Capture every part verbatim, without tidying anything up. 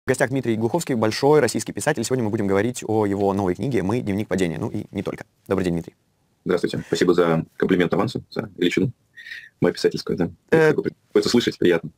гостях Дмитрий Глуховский, большой российский писатель. Сегодня мы будем говорить о его новой книге «Мы. Дневник падения». Ну и не только. Добрый день, Дмитрий. Здравствуйте. Спасибо за комплимент авансу, за величину мою писательскую. Да. Э... Хочется слышать, приятно.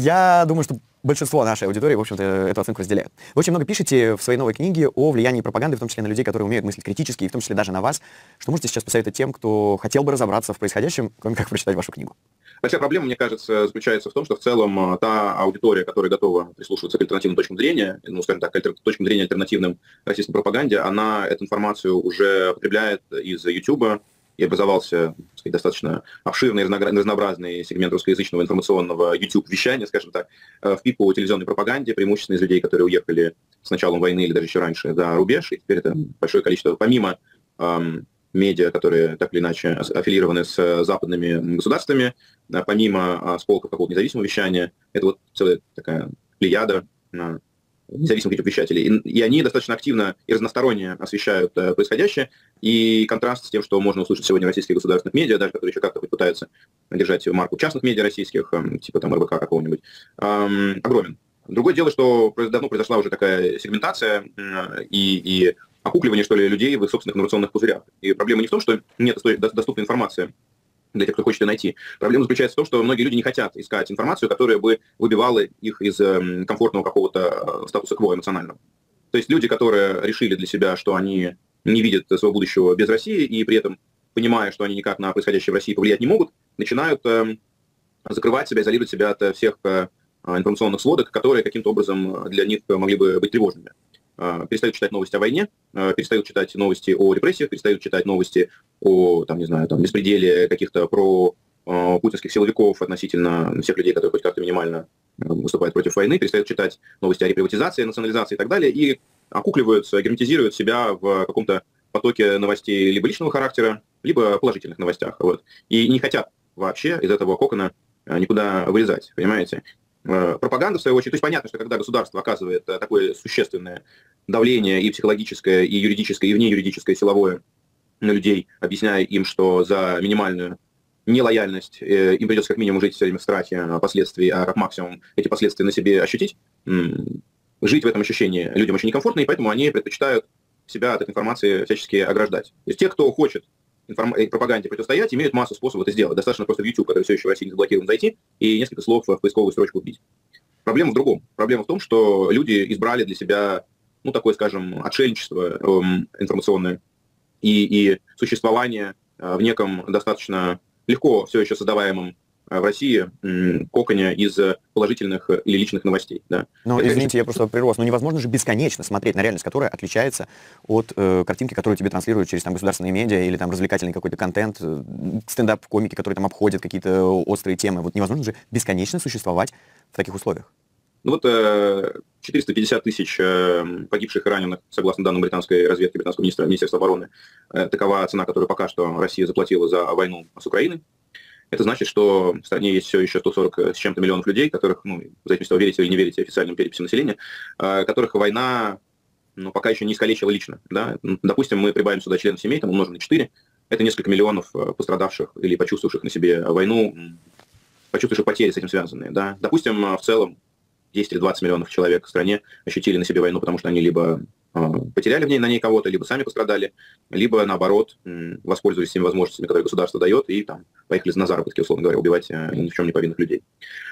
Я думаю, что большинство нашей аудитории, в общем-то, эту оценку разделяют. Вы очень много пишете в своей новой книге о влиянии пропаганды, в том числе на людей, которые умеют мыслить критически, и в том числе даже на вас. Что можете сейчас посоветовать тем, кто хотел бы разобраться в происходящем, кроме как прочитать вашу книгу? Большая проблема, мне кажется, заключается в том, что в целом та аудитория, которая готова прислушиваться к альтернативным точкам зрения, ну, скажем так, к точкам зрения альтернативным российской пропаганде, она эту информацию уже потребляет из YouTube, и образовался, так сказать, достаточно обширный, разнообразный сегмент русскоязычного информационного YouTube-вещания, скажем так, в пику телевизионной пропаганде, преимущественно из людей, которые уехали с началом войны или даже еще раньше за рубеж, и теперь это большое количество, помимо эм, медиа, которые так или иначе аффилированы с западными государствами, помимо э, сполков какого-то независимого вещания, это вот целая такая плеяда э, независимых YouTube-вещателей. И, и они достаточно активно и разносторонне освещают э, происходящее. И контраст с тем, что можно услышать сегодня в российских государственных медиа, даже которые еще как-то хоть пытаются держать марку частных медиа российских, э, типа там эр бэ ка какого-нибудь, э, огромен. Другое дело, что давно произошла уже такая сегментация э, и, и окукливание, что ли, людей в их собственных информационных пузырях. И проблема не в том, что нет доступной информации для тех, кто хочет ее найти. Проблема заключается в том, что многие люди не хотят искать информацию, которая бы выбивала их из э, комфортного какого-то статуса кво эмоционального. То есть люди, которые решили для себя, что они не видят своего будущего без России, и при этом, понимая, что они никак на происходящее в России повлиять не могут, начинают э, закрывать себя, изолировать себя от всех э, информационных сводок, которые каким-то образом для них могли бы быть тревожными. Перестают читать новости о войне, перестают читать новости о репрессиях, перестают читать новости о, там, не знаю, там, беспределе каких-то про э, путинских силовиков относительно всех людей, которые хоть как-то минимально выступают против войны, перестают читать новости о реприватизации, национализации и так далее, и окукливаются, герметизируют себя в каком-то потоке новостей либо личного характера, либо положительных новостях. Вот. И не хотят вообще из этого кокона никуда вылезать, понимаете? Пропаганда, в свою очередь, то есть понятно, что когда государство оказывает такое существенное давление и психологическое, и юридическое, и внеюридическое, силовое на людей, объясняя им, что за минимальную нелояльность э, им придется как минимум жить все время в страхе последствий, а как максимум эти последствия на себе ощутить, м- жить в этом ощущении людям очень некомфортно, и поэтому они предпочитают себя от этой информации всячески ограждать. То есть те, кто хочет информ... пропаганде противостоять, имеют массу способов это сделать. Достаточно просто в YouTube, который все еще в России не заблокирован, зайти и несколько слов в поисковую строчку вбить. Проблема в другом. Проблема в том, что люди избрали для себя, ну, такое, скажем, отшельничество эм, информационное и, и существование э, в неком достаточно легко все еще создаваемом в России коконе из положительных или личных новостей. Да. Ну, извините, я просто прерву вас. Но невозможно же бесконечно смотреть на реальность, которая отличается от э, картинки, которую тебе транслируют через там, государственные медиа или там развлекательный какой-то контент, э, стендап-комики, которые там обходят какие-то острые темы. Вот невозможно же бесконечно существовать в таких условиях. Ну вот э, четыреста пятьдесят тысяч э, погибших и раненых, согласно данным британской разведки, британского министра, Министерства обороны, э, такова цена, которую пока что Россия заплатила за войну с Украиной. Это значит, что в стране есть все еще сто сорок с чем-то миллионов людей, которых, ну, в зависимости от того, верите или не верите официальным переписям населения, которых война, ну, пока еще не искалечила лично. Да? Допустим, мы прибавим сюда членов семей, там умножим на четыре, это несколько миллионов пострадавших или почувствовавших на себе войну, почувствовавших потери с этим связанные. Да? Допустим, в целом десять или двадцать миллионов человек в стране ощутили на себе войну, потому что они либо потеряли в ней, на ней кого-то, либо сами пострадали, либо, наоборот, воспользовались теми возможностями, которые государство дает, и там поехали на заработки, условно говоря, убивать ни в чем не повинных людей.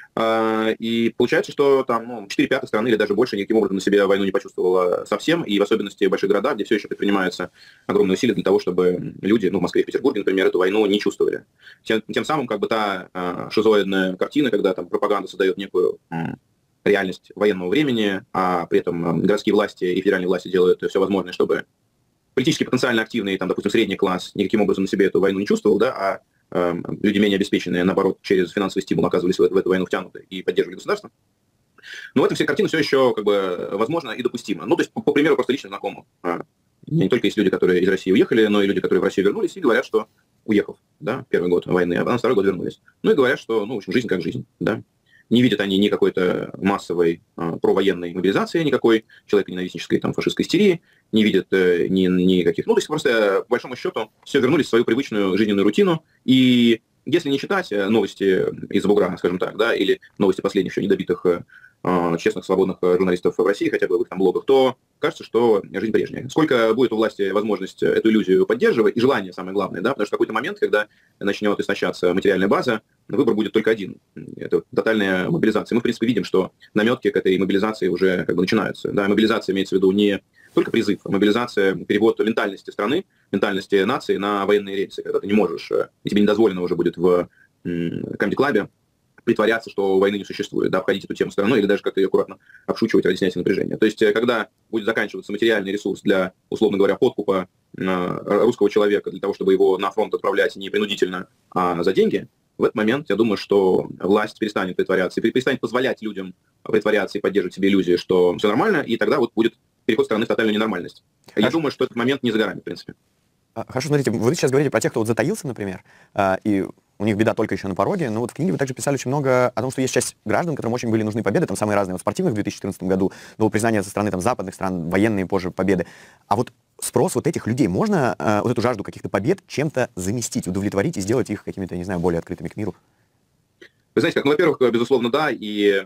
И получается, что там ну, четыре пятых страны или даже больше никаким образом на себя войну не почувствовала совсем, и в особенности в больших городах, где все еще предпринимаются огромные усилия для того, чтобы люди, ну, в Москве и в Петербурге, например, эту войну не чувствовали. Тем, тем самым, как бы та шизоидная картина, когда там пропаганда создает некую реальность военного времени, а при этом городские власти и федеральные власти делают все возможное, чтобы политически потенциально активный, там, допустим, средний класс никаким образом на себе эту войну не чувствовал, да, а э, люди менее обеспеченные, наоборот, через финансовый стимул оказывались в, в эту войну втянуты и поддерживали государство. Но в этом вся картина все еще как бы возможно и допустимо. Ну, то есть, по, по примеру, просто лично знакомых. Не только есть люди, которые из России уехали, но и люди, которые в Россию вернулись и говорят, что уехав, да, первый год войны, а на второй год вернулись. Ну и говорят, что, ну, в общем, жизнь как жизнь, да. Не видят они ни какой-то массовой а, провоенной мобилизации, никакой человеконенавистнической, там, фашистской истерии, не видят э, ни, ни каких... Ну, то есть просто, по большому счету, все вернулись в свою привычную жизненную рутину, и если не читать новости из бугра, скажем так, да, или новости последних еще недобитых э, честных, свободных журналистов в России, хотя бы в их там блогах, то кажется, что жизнь прежняя. Сколько будет у власти возможность эту иллюзию поддерживать, и желание самое главное, да, потому что в какой-то момент, когда начнет истощаться материальная база, выбор будет только один. Это тотальная мобилизация. Мы, в принципе, видим, что наметки к этой мобилизации уже как бы начинаются. Да, мобилизация имеется в виду не только призыв, а мобилизация, перевод ментальности страны, ментальности нации на военные рельсы, когда ты не можешь, и тебе не дозволено уже будет в комеди-клабе притворяться, что войны не существует, да, обходить эту тему стороной или даже как-то ее аккуратно обшучивать ради снятия напряжения. То есть, когда будет заканчиваться материальный ресурс для, условно говоря, подкупа э, русского человека для того, чтобы его на фронт отправлять не принудительно, а за деньги, в этот момент я думаю, что власть перестанет притворяться и перестанет позволять людям притворяться и поддерживать себе иллюзии, что все нормально, и тогда вот будет переход страны в тотальную ненормальность. Я Хорошо. думаю, что этот момент не за горами, в принципе. Хорошо, смотрите, вы сейчас говорите про тех, кто вот затаился, например, и у них беда только еще на пороге, но вот в книге вы также писали очень много о том, что есть часть граждан, которым очень были нужны победы, там самые разные, вот спортивных в две тысячи четырнадцатом году, было признание со стороны там западных стран, военные позже победы. А вот спрос вот этих людей, можно э, вот эту жажду каких-то побед чем-то заместить, удовлетворить и сделать их какими-то, не знаю, более открытыми к миру? Вы знаете, как, ну, во-первых, безусловно, да, и,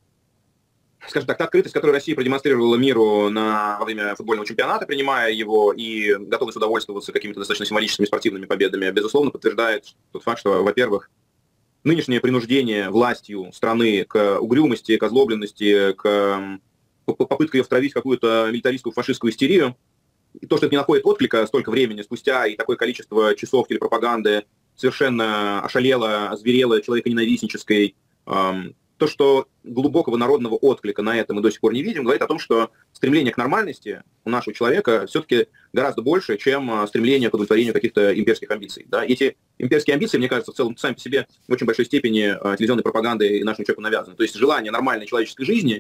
скажем так, та открытость, которую Россия продемонстрировала миру на, во время футбольного чемпионата, принимая его, и готовность удовольствоваться какими-то достаточно символическими спортивными победами, безусловно, подтверждает тот факт, что, во-первых, нынешнее принуждение властью страны к угрюмости, к озлобленности, к попытке ее втравить в какую-то милитаристскую фашистскую истерию, и то, что это не находит отклика столько времени спустя, и такое количество часов телепропаганды совершенно ошалело, озверело, человеконенавистнической, эм, то, что глубокого народного отклика на это мы до сих пор не видим, говорит о том, что стремление к нормальности у нашего человека все-таки гораздо больше, чем стремление к удовлетворению каких-то имперских амбиций. Да? Эти имперские амбиции, мне кажется, в целом сами по себе в очень большой степени телевизионной пропагандой нашему человеку навязаны. То есть желание нормальной человеческой жизни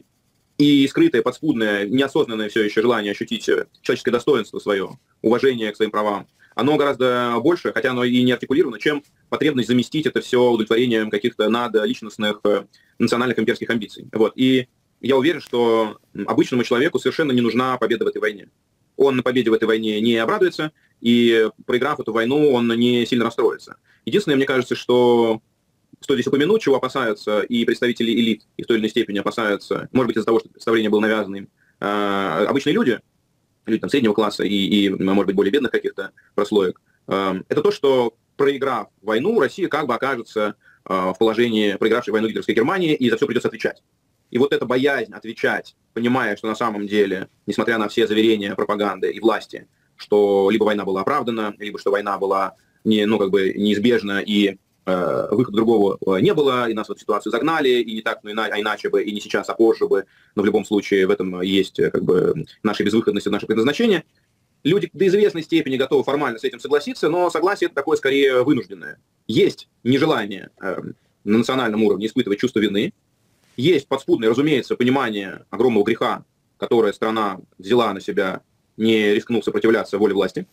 и скрытое, подспудное, неосознанное все еще желание ощутить человеческое достоинство свое, уважение к своим правам, оно гораздо больше, хотя оно и не артикулировано, чем потребность заместить это все удовлетворением каких-то надличностных национальных имперских амбиций. Вот. И я уверен, что обычному человеку совершенно не нужна победа в этой войне. Он на победе в этой войне не обрадуется, и проиграв эту войну, он не сильно расстроится. Единственное, мне кажется, что стоит здесь упомянуть, чего опасаются и представители элит, и в той или иной степени опасаются, может быть, из-за того, что представление было навязано им, обычные люди, люди там, среднего класса и, и, может быть, более бедных каких-то прослоек, это то, что, проиграв войну, Россия как бы окажется в положении проигравшей войну гитлеровской Германии, и за все придется отвечать. И вот эта боязнь отвечать, понимая, что на самом деле, несмотря на все заверения пропаганды и власти, что либо война была оправдана, либо что война была не, ну, как бы неизбежна, и э, выхода другого не было, и нас в эту ситуацию загнали, и не так, ну, ина- а иначе бы, и не сейчас, а позже бы, но в любом случае в этом есть как бы наша безвыходность и наше предназначение. Люди до известной степени готовы формально с этим согласиться, но согласие это такое скорее вынужденное. Есть нежелание э, на национальном уровне испытывать чувство вины, есть подспудное, разумеется, понимание огромного греха, которое страна взяла на себя, не рискнув сопротивляться воле власти.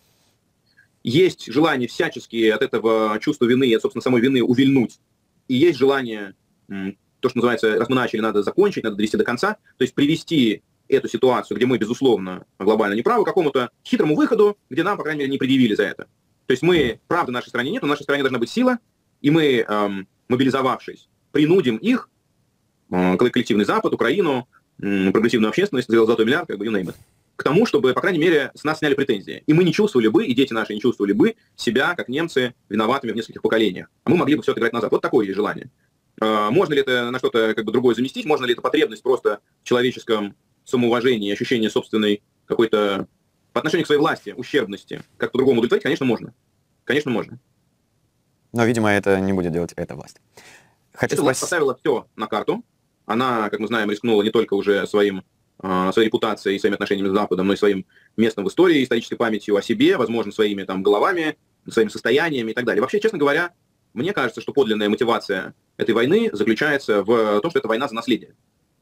Есть желание всячески от этого чувства вины и от, собственно, самой вины увильнуть. И есть желание, то, что называется, раз мы начали, надо закончить, надо довести до конца, то есть привести эту ситуацию, где мы, безусловно, глобально неправы, к какому-то хитрому выходу, где нам, по крайней мере, не предъявили за это. То есть мы, правда, в нашей стране нет, но в нашей стране должна быть сила, и мы, эм, мобилизовавшись, принудим их, э, коллективный Запад, Украину, э, прогрессивную общественность, золотой миллиард, как бы, you name it, к тому, чтобы, по крайней мере, с нас сняли претензии. И мы не чувствовали бы, и дети наши не чувствовали бы себя, как немцы, виноватыми в нескольких поколениях. А мы могли бы все отыграть назад. Вот такое есть желание. Э, можно ли это на что-то как бы другое заместить? Можно ли это потребность просто в человеческом самоуважение и ощущение собственной какой-то по отношению к своей власти, ущербности, как по-другому удовлетворить, конечно, можно. Конечно, можно. Но, видимо, это не будет делать эта власть. Хочу эта власть поставила все на карту. Она, как мы знаем, рискнула не только уже своим, своей репутацией и своими отношениями с Западом, но и своим местом в истории, исторической памятью о себе, возможно, своими там головами, своими состояниями и так далее. Вообще, честно говоря, мне кажется, что подлинная мотивация этой войны заключается в том, что это война за наследие.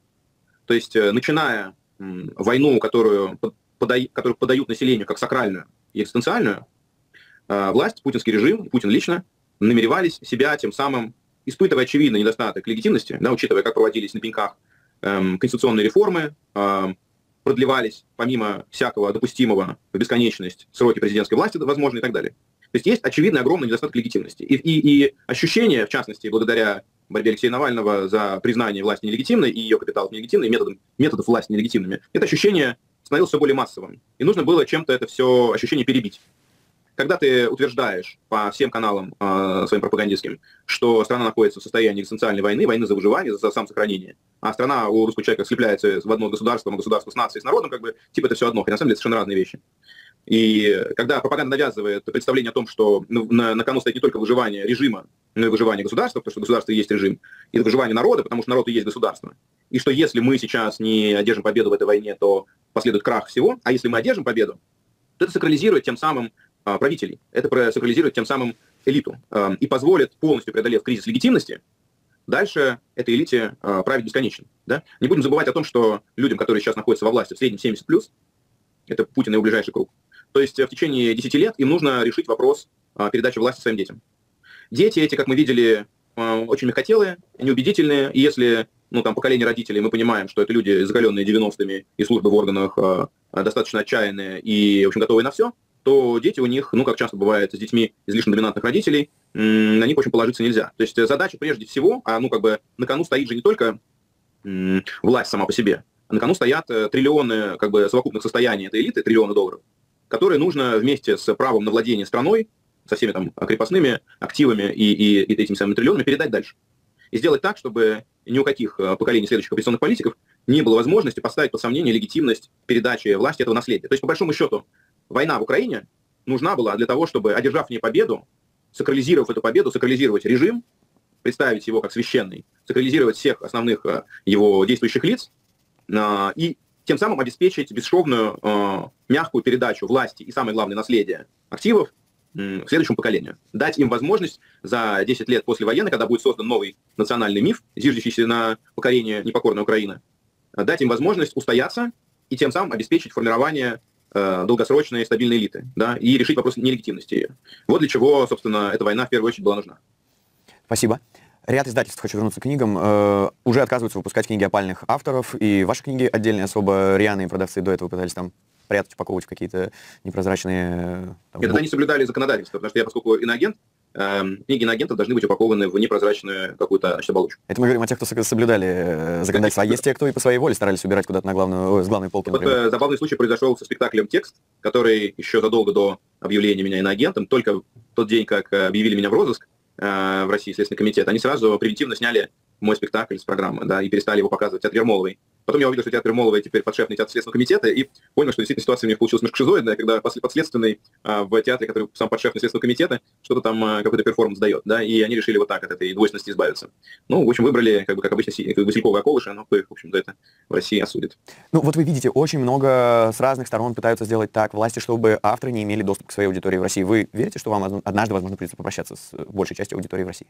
То есть, начиная м, войну, которую, подай, которую подают населению как сакральную и экзистенциальную, э, власть, путинский режим, Путин лично, намеревались себя тем самым, испытывая очевидный недостаток легитимности, да, учитывая, как проводились на пеньках э, конституционные реформы, э, продлевались, помимо всякого допустимого в бесконечность, сроки президентской власти, возможно, и так далее. То есть есть очевидный огромный недостаток легитимности. И, и, и ощущение, в частности, благодаря борьбе Алексея Навального за признание власти нелегитимной и ее капиталов нелегитимной, методом, методов власти нелегитимными, это ощущение становилось все более массовым. И нужно было чем-то это все ощущение перебить. Когда ты утверждаешь по всем каналам э, своим пропагандистским, что страна находится в состоянии экзистенциальной войны, войны за выживание, за самосохранение, а страна у русского человека слепляется в одно государство, государство с нацией, с народом, как бы, типа это все одно, хотя на самом деле совершенно разные вещи. И когда пропаганда навязывает представление о том, что на, на кону стоит не только выживание режима, но и выживание государства, потому что государство и есть режим, и выживание народа, потому что народ и есть государство, и что если мы сейчас не одержим победу в этой войне, то последует крах всего, а если мы одержим победу, то это сакрализирует тем самым правителей, это сакрализирует тем самым элиту и позволит, полностью преодолев кризис легитимности, дальше этой элите править бесконечно. Да? Не будем забывать о том, что людям, которые сейчас находятся во власти, в среднем семьдесят плюс, это Путин и его ближайший круг, то есть в течение десяти лет им нужно решить вопрос передачи власти своим детям. Дети эти, как мы видели, очень мягкотелые, неубедительные, и если ну, там, поколение родителей, мы понимаем, что это люди, закаленные девяностыми и службы в органах, достаточно отчаянные и, в общем, готовые на все, то дети у них, ну, как часто бывает с детьми излишне доминантных родителей, на них очень положиться нельзя. То есть задача прежде всего, а ну, как бы на кону стоит же не только власть сама по себе, а на кону стоят триллионы, как бы, совокупных состояний этой элиты, триллионы долларов, которые нужно вместе с правом на владение страной, со всеми там крепостными активами и, и, и этими самыми триллионами передать дальше. И сделать так, чтобы ни у каких поколений следующих оппозиционных политиков не было возможности поставить под сомнение легитимность передачи власти этого наследия. То есть, по большому счету, война в Украине нужна была для того, чтобы, одержав в ней победу, сакрализировав эту победу, сакрализировать режим, представить его как священный, сакрализировать всех основных его действующих лиц и тем самым обеспечить бесшовную, мягкую передачу власти и, самое главное, наследия активов к следующему поколению. Дать им возможность за десять лет после войны, когда будет создан новый национальный миф, зиждущийся на покорении непокорной Украины, дать им возможность устояться и тем самым обеспечить формирование э, долгосрочной стабильной элиты, да, и решить вопрос нелегитимности ее. Вот для чего, собственно, эта война в первую очередь была нужна. Спасибо. Ряд издательств, хочу вернуться к книгам, э, уже отказываются выпускать книги опальных авторов, и ваши книги отдельные, особо рьяные продавцы до этого пытались там прятать, упаковывать в какие-то непрозрачные... Там, Это они соблюдали законодательство, потому что я, поскольку иноагент, э, книги иноагентов должны быть упакованы в непрозрачную какую-то значит, оболочку. Это мы говорим о тех, кто соблюдали законодательство. А есть те, кто и по своей воле старались убирать куда-то на главную, с главной полки, например. Вот забавный случай произошел со спектаклем «Текст», который еще задолго до объявления меня иноагентом, только в тот день, как объявили меня в розыск э, в России Следственный комитет, они сразу превентивно сняли мой спектакль с программы, да, и перестали его показывать в театре Ермоловой. Потом я увидел, что театр Ермоловой теперь подшефный театр Следственного комитета, и понял, что действительно ситуация у меня получилась немножко шизоидная, когда подследственный а, в театре, который сам подшефный Следственного комитета, что-то там а, какой-то перформанс дает, да, и они решили вот так от этой двойственности избавиться. Ну, в общем, выбрали, как бы, как обычно, Васильковое околыши, но кто их, в общем, за это в России осудит. Ну, вот вы видите, очень много с разных сторон пытаются сделать так власти, чтобы авторы не имели доступ к своей аудитории в России. Вы верите, что вам однажды, возможно, придется попрощаться с большей частью аудитории в России?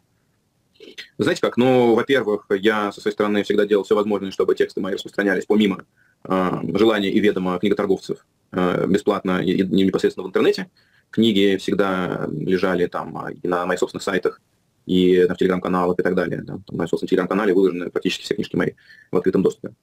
Знаете как? Ну, во-первых, я со своей стороны всегда делал все возможное, чтобы тексты мои распространялись помимо э, желания и ведома книготорговцев э, бесплатно и, и непосредственно в интернете. Книги всегда лежали там и на моих собственных сайтах, и в телеграм-каналах и так далее. Да. На моем собственном телеграм-канале выложены практически все книжки мои в открытом доступе.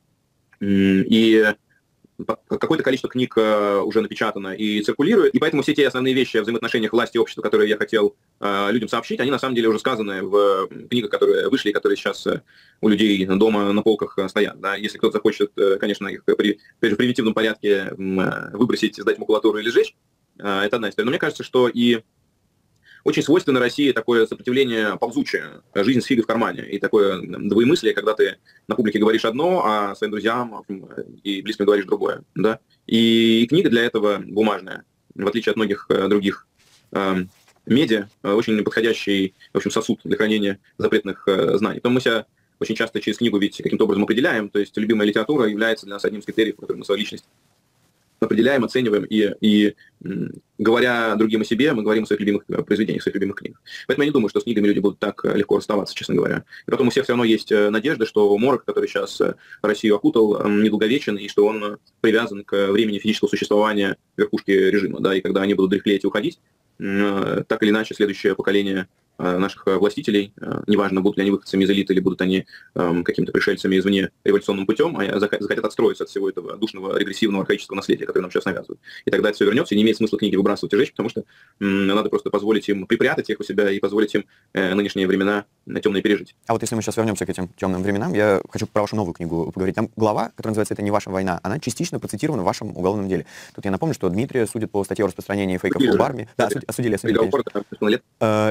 И какое-то количество книг уже напечатано и циркулирует, и поэтому все те основные вещи о взаимоотношениях власти и общества, которые я хотел э, людям сообщить, они на самом деле уже сказаны в книгах, которые вышли, и которые сейчас у людей дома на полках стоят. Да. Если кто-то захочет, конечно, их при, при превентивном порядке выбросить, сдать макулатуру или сжечь, э, это одна история. Но мне кажется, что и очень свойственно России такое сопротивление ползучее, жизнь с фигой в кармане, и такое двоемыслие, когда ты на публике говоришь одно, а своим друзьям и близким говоришь другое. Да? И книга для этого бумажная, в отличие от многих других э, медиа, очень подходящий, в общем, сосуд для хранения запретных э, знаний. Потом мы себя очень часто через книгу ведь каким-то образом определяем, то есть любимая литература является для нас одним из критериев, по которым мы свою личность определяем, оцениваем, и, и говоря другим о себе, мы говорим о своих любимых произведениях, о своих любимых книгах. Поэтому я не думаю, что с книгами люди будут так легко расставаться, честно говоря. И потом у всех все равно есть надежда, что морок, который сейчас Россию окутал, недолговечен, и что он привязан к времени физического существования верхушки режима. Да, и когда они будут дряхлеть и уходить, так или иначе следующее поколение наших властителей, неважно, будут ли они выходцами из элиты или будут они какими-то пришельцами извне революционным путем, захотят отстроиться от всего этого душного, регрессивного, архаического наследия, которое нам сейчас навязывают. И тогда это все вернется, и не имеет смысла книги выбрасывать и жечь, потому что надо просто позволить им припрятать их у себя и позволить им нынешние времена темные пережить. А вот если мы сейчас вернемся к этим темным временам, я хочу про вашу новую книгу поговорить. Там глава, которая называется «Это не ваша война», она частично процитирована в вашем уголовном деле. Тут я напомню, что Дмитрия судят по статье о распространении фейков об армии. Да, осудили, осудили, осудили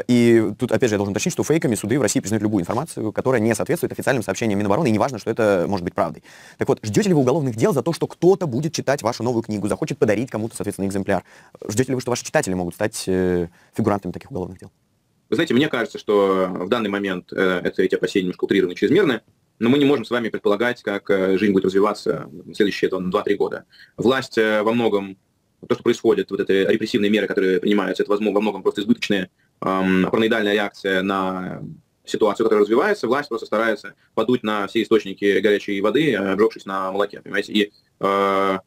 И тут, опять же, я должен уточнить, что фейками суды в России признают любую информацию, которая не соответствует официальным сообщениям Минобороны, и неважно, что это может быть правдой. Так вот, ждете ли вы уголовных дел за то, что кто-то будет читать вашу новую книгу, захочет подарить кому-то, соответственно, экземпляр? Ждете ли вы, что ваши читатели могут стать э, фигурантами таких уголовных дел? Вы знаете, мне кажется, что в данный момент э, это, эти опасения немножко утрированы, чрезмерны, но мы не можем с вами предполагать, как э, жизнь будет развиваться в следующие два-три года. Власть э, во многом, то, что происходит, вот эти репрессивные меры, которые принимаются, это возможно, во многом просто избыточная э, параноидальная реакция на ситуацию, которая развивается. Власть просто старается подуть на все источники горячей воды, обжегшись на молоке, понимаете? И э,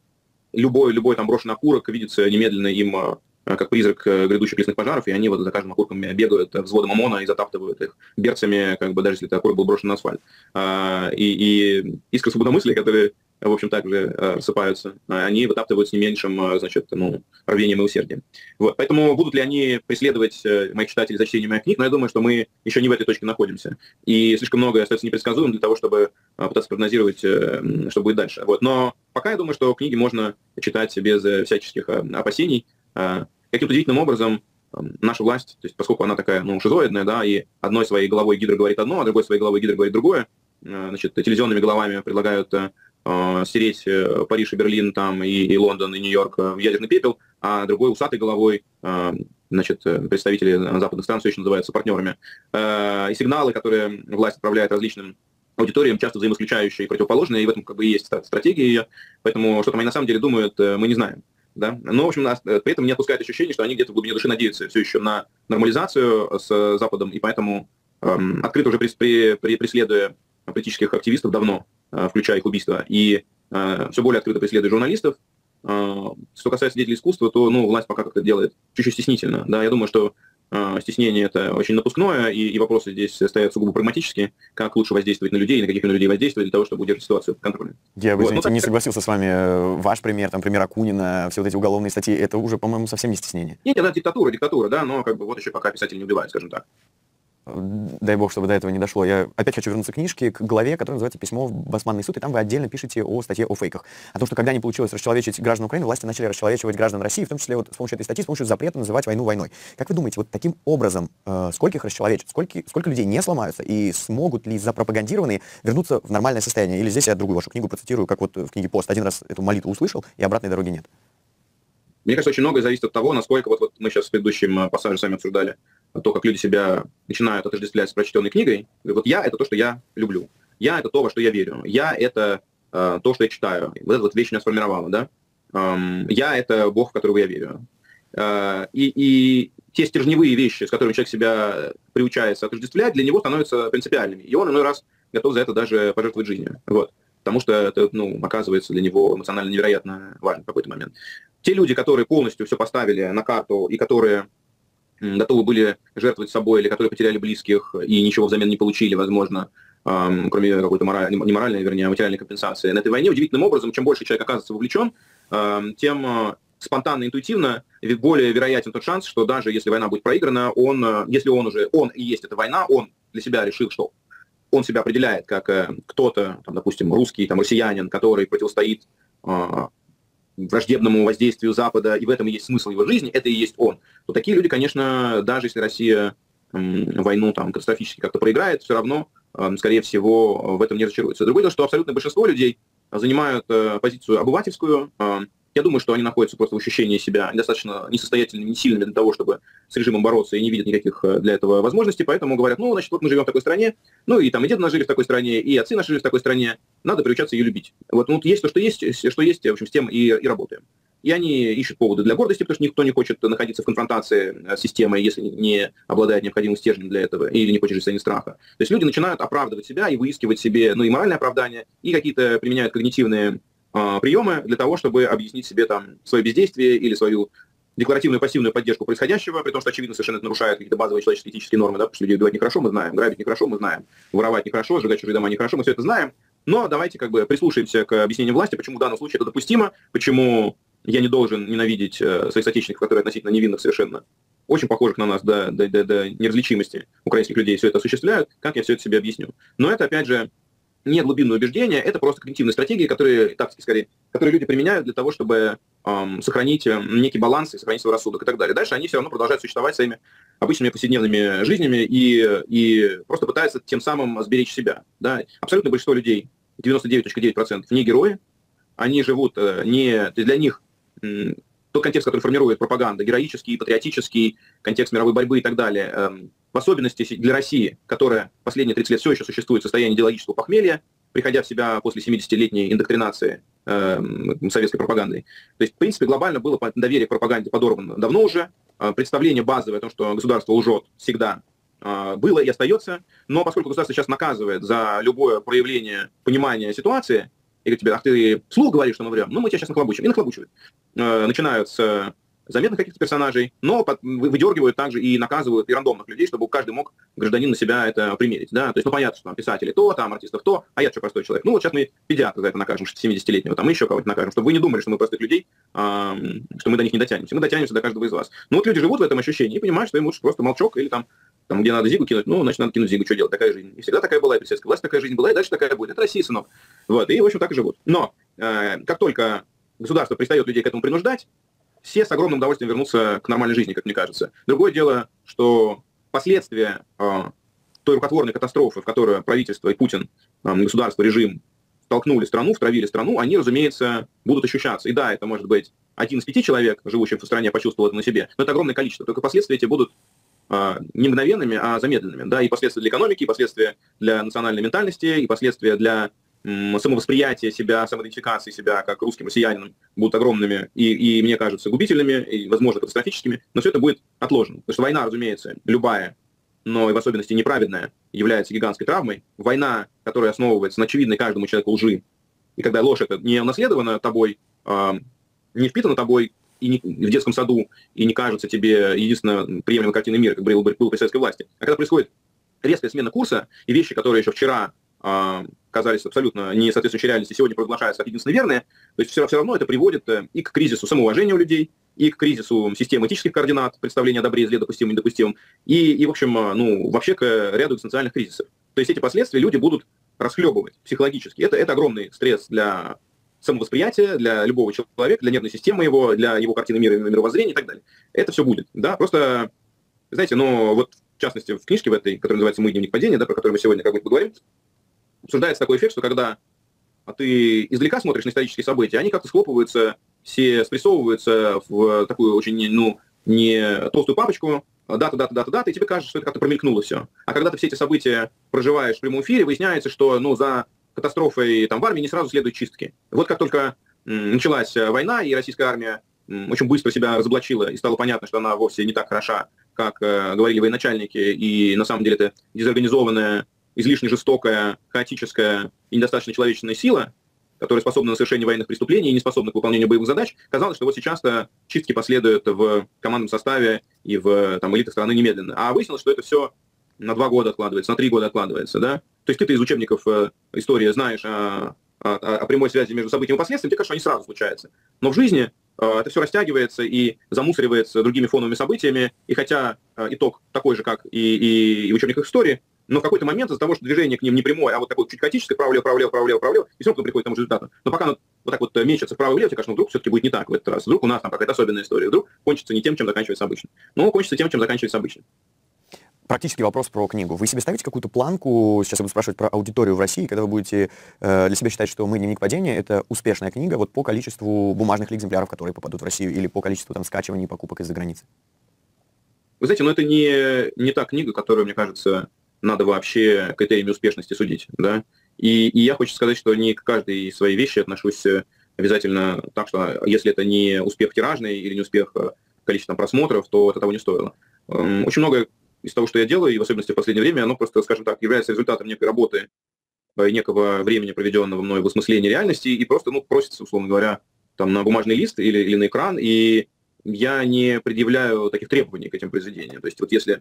любой, любой там брошенный окурок видится немедленно им э, как призрак грядущих лесных пожаров, и они вот за каждым окурком бегают взводом ОМОНа и затаптывают их берцами, как бы даже если этот окурок был брошен на асфальт. И, и искры свободомыслия, которые, в общем, также рассыпаются, они вытаптывают с не меньшим, значит, ну, рвением и усердием. Вот. Поэтому будут ли они преследовать моих читателей за чтение моих книг, но я думаю, что мы еще не в этой точке находимся. И слишком многое остается непредсказуемым для того, чтобы пытаться прогнозировать, что будет дальше. Вот. Но пока я думаю, что книги можно читать без всяческих опасений. Каким-то удивительным образом наша власть, то есть, поскольку она такая, ну, шизоидная, да, и одной своей головой Гидра говорит одно, а другой своей головой Гидра говорит другое, значит, телевизионными головами предлагают э, стереть Париж и Берлин, там, и, и Лондон, и Нью-Йорк в ядерный пепел, а другой усатой головой, э, значит, представители западных стран все еще называются партнерами. Э, и сигналы, которые власть отправляет различным аудиториям, часто взаимоисключающие и противоположные, и в этом как бы и есть стратегия ее, поэтому что там они на самом деле думают, мы не знаем. Да? Но, в общем, нас, при этом не отпускает ощущение, что они где-то в глубине души надеются все еще на нормализацию с Западом, и поэтому эм, открыто уже при, при, при, преследуя политических активистов давно, э, включая их убийство, и э, все более открыто преследуя журналистов. Э, что касается деятелей искусства, то ну, власть пока как-то делает чуть-чуть стеснительно. Да? Я думаю, что э, стеснение это очень напускное, и, и вопросы здесь стоят сугубо прагматически, как лучше воздействовать на людей, на каких людей воздействовать для того, чтобы удержать ситуацию под контролем. Я, вы, вот, извините, ну, не так, согласился с вами. Ваш пример, там, пример Акунина, все вот эти уголовные статьи, это уже, по-моему, совсем не стеснение. Нет, это диктатура, диктатура, да, но как бы вот еще пока писатель не убивает, скажем так. Дай бог, чтобы до этого не дошло. Я опять хочу вернуться к книжке, к главе, которая называется «Письмо в Басманный суд», и там вы отдельно пишете о статье о фейках. О том, что когда не получилось расчеловечить граждан Украины, власти начали расчеловечивать граждан России, в том числе вот с помощью этой статьи, с помощью запрета называть войну войной. Как вы думаете, вот таким образом, э, сколько их расчеловечат, сколько, сколько людей не сломаются, и смогут ли запропагандированные вернуться в нормальное состояние? Или здесь я другую вашу книгу процитирую, как вот в книге «Пост». Один раз эту молитву услышал, и обратной дороги нет. Мне кажется, очень многое зависит от того, насколько, вот, вот мы сейчас в предыдущем пассаже с вами обсуждали, то, как люди себя начинают отождествлять с прочтенной книгой. Вот я — это то, что я люблю. Я — это то, во что я верю. Я — это э, то, что я читаю. Вот эта вот вещь меня сформировала, да. Эм, я — это Бог, в которого я верю. Э, и, и те стержневые вещи, с которыми человек себя приучается отождествлять, для него становятся принципиальными. И он иной раз готов за это даже пожертвовать жизнью. Вот. Потому что это, ну, оказывается для него эмоционально невероятно важно в какой-то момент. Те люди, которые полностью все поставили на карту и которые готовы были жертвовать собой, или которые потеряли близких и ничего взамен не получили, возможно, эм, кроме какой-то мораль, не моральной, вернее, а материальной компенсации. На этой войне удивительным образом, чем больше человек оказывается вовлечен, эм, тем э, спонтанно, интуитивно более вероятен тот шанс, что даже если война будет проиграна, он, э, если он уже, он и есть эта война, он для себя решил, что он себя определяет как э, кто-то, там, допустим, русский, там, россиянин, который противостоит э, враждебному воздействию Запада, и в этом и есть смысл его жизни, это и есть он, то такие люди, конечно, даже если Россия м, войну там катастрофически как-то проиграет, все равно, э, скорее всего, в этом не разочаруется. Другое дело, что абсолютное большинство людей занимают э, позицию обывательскую. Э, я думаю, что они находятся просто в ощущении себя достаточно несостоятельными, не сильными для того, чтобы с режимом бороться, и не видят никаких для этого возможностей, поэтому говорят, ну, значит, вот мы живем в такой стране, ну, и там и деды наши жили в такой стране, и отцы наши жили в такой стране, надо приучаться ее любить. Вот, ну, есть то, что есть, что есть, в общем, с тем и, и работаем. И они ищут поводы для гордости, потому что никто не хочет находиться в конфронтации с системой, если не обладает необходимым стержнем для этого, или не хочет жить в состоянии страха. То есть люди начинают оправдывать себя и выискивать себе, ну, и моральное оправдание, и какие-то применяют когнитивные приемы для того, чтобы объяснить себе там свое бездействие или свою декларативную и пассивную поддержку происходящего, при том, что, очевидно, совершенно это нарушает какие-то базовые человеческие этические нормы, да, потому что людей убивать нехорошо, мы знаем, грабить нехорошо, мы знаем, воровать нехорошо, сжигать чужие дома нехорошо, мы все это знаем, но давайте как бы прислушаемся к объяснениям власти, почему в данном случае это допустимо, почему я не должен ненавидеть э, своих соотечественников, которые относительно невинных совершенно, очень похожих на нас до, до, до, до неразличимости украинских людей все это осуществляют, как я все это себе объясню. Но это, опять же, не глубинное убеждение, это просто когнитивные стратегии, которые, тактики скорее, которые люди применяют для того, чтобы эм, сохранить некий баланс и сохранить свой рассудок и так далее. Дальше они все равно продолжают существовать своими обычными повседневными жизнями и, и просто пытаются тем самым сберечь себя. Да? Абсолютное большинство людей, девяносто девять целых девять десятых процента, не герои, они живут э, не... Для них э, тот контекст, который формирует пропаганда, героический, патриотический, контекст мировой борьбы и так далее, э, в особенности для России, которая последние тридцать лет все еще существует в состоянии идеологического похмелья, приходя в себя после семидесятилетней индоктринации э, советской пропагандой. То есть, в принципе, глобально было доверие к пропаганде подорвано давно уже. Э, представление базовое о том, что государство лжет, всегда э, было и остается. Но поскольку государство сейчас наказывает за любое проявление понимания ситуации, и говорит тебе, ах, ты вслух говоришь, что мы врем, ну мы тебя сейчас нахлобучим. И нахлобучивают. Э, начинают с заметных каких-то персонажей, но под, выдергивают также и наказывают и рандомных людей, чтобы каждый мог, гражданин, на себя это примерить. Да? То есть, ну, понятно, что там писатели то, там артистов то, а я что, простой человек. Ну, вот сейчас мы педиатра за это накажем, семидесятилетнего, там, мы еще кого-то накажем, чтобы вы не думали, что мы простых людей, а, что мы до них не дотянемся. Мы дотянемся до каждого из вас. Ну, вот люди живут в этом ощущении и понимают, что им лучше просто молчок или там, там где надо зигу кинуть, ну, значит, надо кинуть зигу, что делать, такая жизнь. И всегда такая была, и при советской власти такая жизнь была, и дальше такая будет. Это Россия, сынок. Вот, и, в общем, так и живут. Но э, как только государство перестает людей к этому принуждать, все с огромным удовольствием вернутся к нормальной жизни, как мне кажется. Другое дело, что последствия э, той рукотворной катастрофы, в которую правительство и Путин, э, государство, режим столкнули страну, втравили страну, они, разумеется, будут ощущаться. И да, это может быть один из пяти человек, живущих в стране, почувствовал это на себе, но это огромное количество. Только последствия эти будут э, не мгновенными, а замедленными. Да? И последствия для экономики, и последствия для национальной ментальности, и последствия для самовосприятие себя, самоидентификации себя как русским россиянином будут огромными и, и, мне кажется, губительными, и, возможно, катастрофическими, но все это будет отложено. Потому что война, разумеется, любая, но и в особенности неправедная, является гигантской травмой. Война, которая основывается на очевидной каждому человеку лжи, и когда ложь эта не унаследована тобой, э, не впитана тобой и не, в детском саду, и не кажется тебе единственно приемлемой картиной мира, как было, было при советской власти, а когда происходит резкая смена курса, и вещи, которые еще вчера казались абсолютно не соответствующей реальности, сегодня провозглашаются как единственно верные, то есть все, все равно это приводит и к кризису самоуважения у людей, и к кризису системы этических координат, представления о добре, зле, допустимом, недопустимом, и, и, в общем, ну, вообще к ряду экзистенциальных кризисов. То есть эти последствия люди будут расхлебывать психологически. Это, это огромный стресс для самовосприятия, для любого человека, для нервной системы его, для его картины мира, мировоззрения и так далее. Это все будет. Да? Просто, знаете, ну, вот в частности, в книжке в этой, которая называется «Мой дневник падения», да, про которую мы сегодня как бы поговорим, обсуждается такой эффект, что когда ты издалека смотришь на исторические события, они как-то схлопываются, все спрессовываются в такую очень, ну, не толстую папочку, дата, дата, дата, дата, и тебе кажется, что это как-то промелькнуло все. А когда ты все эти события проживаешь в прямом эфире, выясняется, что, ну, за катастрофой там в армии не сразу следуют чистки. Вот как только м, началась война, и российская армия м, очень быстро себя разоблачила, и стало понятно, что она вовсе не так хороша, как э, говорили военачальники, и на самом деле это дезорганизованная, излишне жестокая, хаотическая и недостаточно человечная сила, которая способна на совершение военных преступлений и не способна к выполнению боевых задач, казалось, что вот сейчас-то чистки последуют в командном составе и в там, элитах страны немедленно. А выяснилось, что это все на два года откладывается, на три года откладывается. Да? То есть ты-то из учебников э, истории знаешь о, о, о прямой связи между событием и последствием, тебе кажется, что они сразу случаются. Но в жизни э, это все растягивается и замусоривается другими фоновыми событиями, и хотя э, итог такой же, как и, и, и в учебниках истории, но в какой-то момент из-за того, что движение к ним не прямое, а вот такое чуть хаотическое, вправо-влево, вправо-влево, вправо-влево, вправо-влево, и все равно приходит к тому же результату. Но пока оно вот так вот мечется вправо-влево, тебе кажется, ну, вдруг все-таки будет не так в этот раз. Вдруг у нас там какая-то особенная история, вдруг кончится не тем, чем заканчивается обычно. Но кончится тем, чем заканчивается обычно. Практический вопрос про книгу. Вы себе ставите какую-то планку, сейчас я буду спрашивать про аудиторию в России, когда вы будете э, для себя считать, что «Мой дневник падения» — это успешная книга вот по количеству бумажных экземпляров, которые попадут в Россию, или по количеству там скачиваний и покупок из-за границы? Вы знаете, ну это не, не та книга, которая, мне кажется, надо вообще критериями успешности судить, да, и, и я хочу сказать, что не к каждой своей вещи отношусь обязательно так, что если это не успех тиражный или не успех количества просмотров, то это того не стоило. Очень много из того, что я делаю, и в особенности в последнее время, оно просто, скажем так, является результатом некой работы, некого времени, проведенного мной в осмыслении реальности, и просто, ну, просится, условно говоря, там на бумажный лист или, или на экран, и я не предъявляю таких требований к этим произведениям. То есть вот если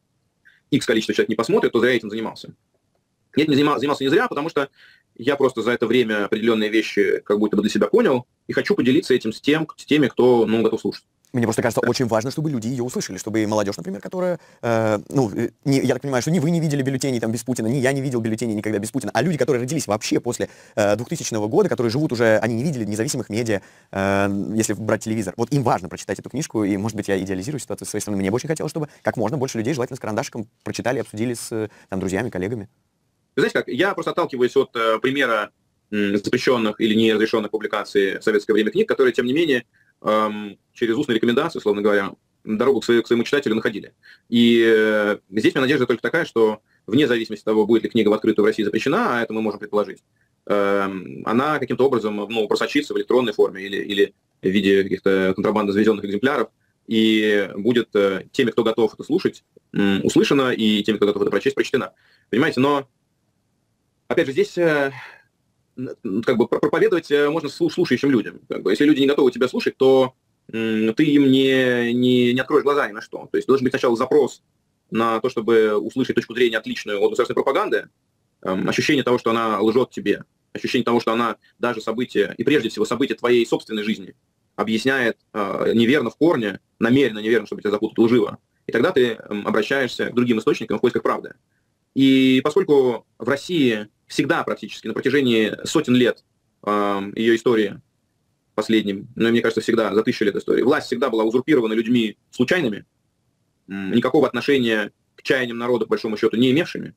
X количество человек не посмотрит, то зря этим занимался. Я этим занимался, занимался не зря, потому что я просто за это время определенные вещи как будто бы для себя понял и хочу поделиться этим с, тем, с теми, кто ну, готов слушать. Мне просто кажется, Да. очень важно, чтобы люди ее услышали, чтобы молодежь, например, которая, э, ну, не, я так понимаю, что ни вы не видели бюллетеней там без Путина, ни я не видел бюллетеней никогда без Путина, а люди, которые родились вообще после э, двухтысячного года, которые живут уже, они не видели независимых медиа, э, если брать телевизор. Вот им важно прочитать эту книжку, и, может быть, я идеализирую ситуацию с своей стороны. Мне бы очень хотелось, чтобы как можно больше людей, желательно с карандашиком, прочитали, обсудили с там, друзьями, коллегами. Вы знаете как, я просто отталкиваюсь от э, примера м, запрещенных или неразрешенных публикаций в советское время книг, которые, тем не менее, эм, через устные рекомендации, условно говоря, дорогу к, своей, к своему читателю находили. И э, здесь у меня надежда только такая, что вне зависимости от того, будет ли книга в открытую в России запрещена, а это мы можем предположить, э, она каким-то образом ну, просочится в электронной форме или, или в виде каких-то контрабандно завезенных экземпляров, и будет э, теми, кто готов это слушать, э, услышано, и теми, кто готов это прочесть, прочтена. Понимаете, но опять же, здесь э, как бы проповедовать можно слушающим людям. Как бы, если люди не готовы тебя слушать, то м, ты им не, не, не откроешь глаза ни на что. То есть должен быть сначала запрос на то, чтобы услышать точку зрения отличную от государственной пропаганды, эм, ощущение того, что она лжет тебе, ощущение того, что она даже события, и прежде всего события твоей собственной жизни, объясняет э, неверно в корне, намеренно неверно, чтобы тебя запутать лживо. И тогда ты эм, обращаешься к другим источникам в поисках правды. И поскольку в России всегда практически на протяжении сотен лет э, ее истории последним, ну, мне кажется, всегда за тысячу лет истории, власть всегда была узурпирована людьми случайными, никакого отношения к чаяниям народа, по большому счету, не имевшими,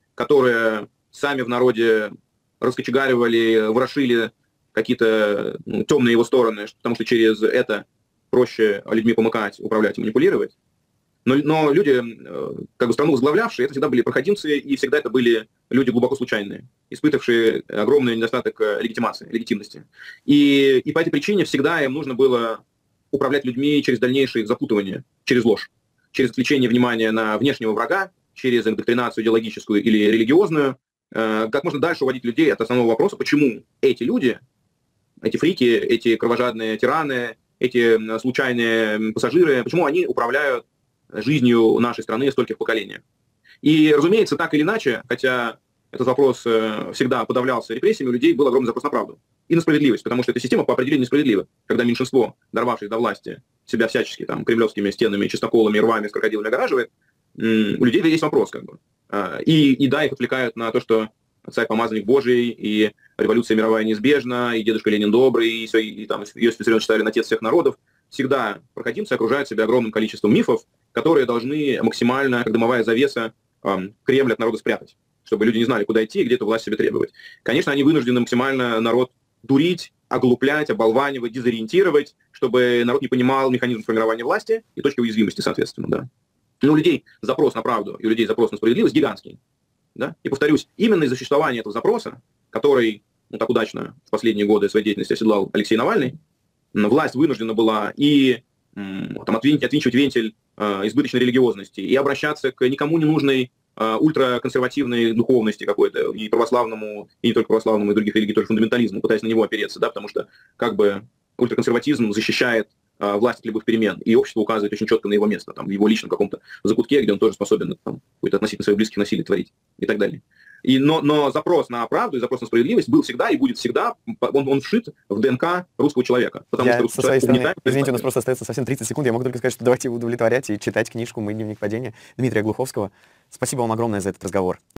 которые сами в народе раскочегаривали, ворошили какие-то ну, темные его стороны, потому что через это проще людьми помыкать, управлять и манипулировать. Но, но люди, как бы страну возглавлявшие, это всегда были проходимцы, и всегда это были люди глубоко случайные, испытавшие огромный недостаток легитимации, легитимности. И, и по этой причине всегда им нужно было управлять людьми через дальнейшее их запутывание, через ложь, через отвлечение внимания на внешнего врага, через индоктринацию идеологическую или религиозную, как можно дальше уводить людей от основного вопроса, почему эти люди, эти фрики, эти кровожадные тираны, эти случайные пассажиры, почему они управляют жизнью нашей страны стольких поколениях. И, разумеется, так или иначе, хотя этот вопрос всегда подавлялся репрессиями, у людей был огромный запрос на правду и на справедливость, потому что эта система по определению несправедлива. Когда меньшинство, дорвавшись до власти, себя всячески там кремлевскими стенами, чистоколами, рвами с крокодилами огораживает, у людей есть вопрос. Как бы. И, и да, их отвлекают на то, что царь-помазанник Божий, и революция мировая неизбежна, и дедушка Ленин добрый, и, все, и там Иосиф Виссарионович Сталин отец всех народов. Всегда проходимцы окружают себя огромным количеством мифов, которые должны максимально, как дымовая завеса, эм, Кремль от народа спрятать, чтобы люди не знали, куда идти и где эту власть себе требовать. Конечно, они вынуждены максимально народ дурить, оглуплять, оболванивать, дезориентировать, чтобы народ не понимал механизм формирования власти и точки уязвимости, соответственно. Да. Но у людей запрос на правду и у людей запрос на справедливость гигантский. Да? И повторюсь, именно из-за существования этого запроса, который ну, так удачно в последние годы своей деятельности оседлал Алексей Навальный, власть вынуждена была и там, отвинчивать, отвинчивать вентиль э, избыточной религиозности и обращаться к никому не нужной э, ультраконсервативной духовности какой-то, и православному, и не только православному, и других религий, тоже фундаментализму, пытаясь на него опереться, да, потому что как бы ультраконсерватизм защищает э, власть от любых перемен, и общество указывает очень четко на его место, там, в его личном каком-то закутке, где он тоже способен там, какой-то относительно своих близких насилий творить и так далее. И, но, но запрос на правду и запрос на справедливость был всегда и будет всегда, он, он вшит в ДНК русского человека. Потому я что со своей стороны, извините, у нас просто остается совсем тридцать секунд, я могу только сказать, что давайте удовлетворять и читать книжку «Мой дневник падения» Дмитрия Глуховского. Спасибо вам огромное за этот разговор.